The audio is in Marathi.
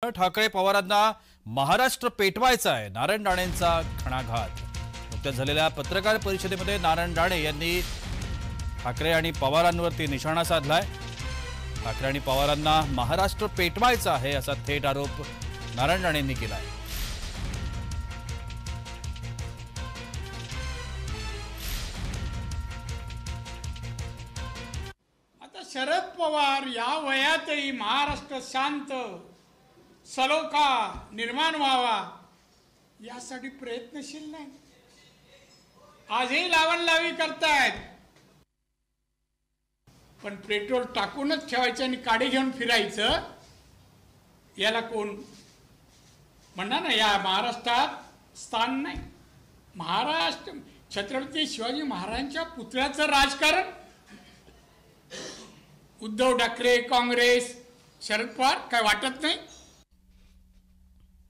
ठाकरे पवारांना महाराष्ट्र पेटवायचा आहे, नारायण राणेंचा घणाघात। नुकत्याच झालेल्या पत्रकार परिषदेमध्ये नारायण राणे यांनी ठाकरे आणि पवारांवरती निशाणा साधलाय। ठाकरे आणि पवारांना महाराष्ट्र पेटवायचा आहे असा थेट आरोप नारायण राणेंनी केलाय। आता शरद पवार या वयातही महाराष्ट्र शांत सलोखा निर्माण व्हावा यासाठी प्रयत्नशील नाही। आजही लावणलावी करतायत, पण पेट्रोल टाकूनच ठेवायचं आणि काडी घेऊन फिरायचं याला कोण म्हणणार ना। या महाराष्ट्रात स्थान नाही। महाराष्ट्र छत्रपती शिवाजी महाराजांच्या पुतळ्याचं राजकारण उद्धव ठाकरे, काँग्रेस, शरद पवार काय वाटत नाही।